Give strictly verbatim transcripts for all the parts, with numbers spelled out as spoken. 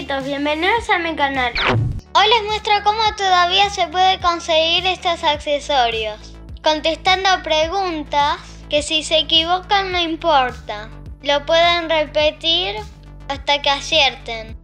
amiguitos, bienvenidos a mi canal. Hoy les muestro cómo todavía se puede conseguir estos accesorios, contestando preguntas que si se equivocan no importa, lo pueden repetir hasta que acierten.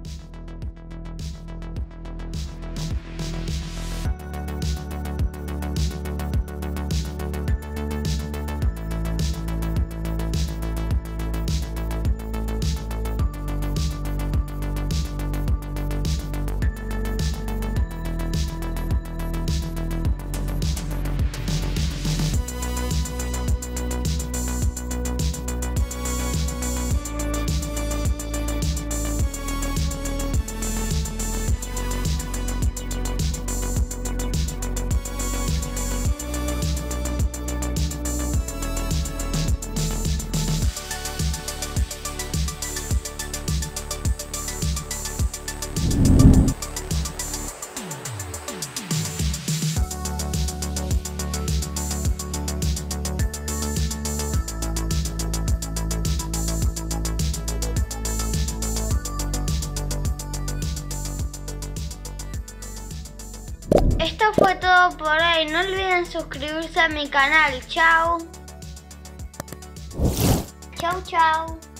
Esto fue todo por hoy. No olviden suscribirse a mi canal. Chao. Chao, chao.